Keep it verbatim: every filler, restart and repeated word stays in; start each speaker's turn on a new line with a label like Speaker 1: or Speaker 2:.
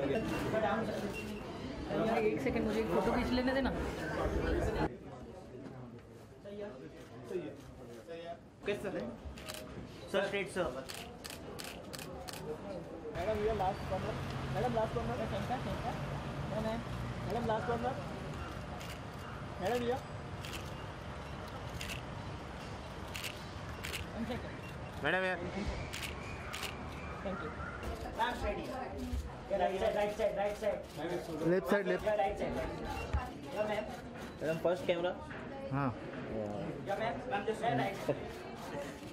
Speaker 1: एक सेकंड मुझे एक फोटो खींच लेने देना।
Speaker 2: कैसा है सर? Straight sir. मैडम ये last corner. Madam last corner. Madam last corner. Madam ये मैडम यार thank you. Last ready. Right side right side right side
Speaker 3: left side left
Speaker 2: right side. Yeah ma'am madam first camera.
Speaker 3: हाँ
Speaker 2: yeah ma'am ma'am just right side.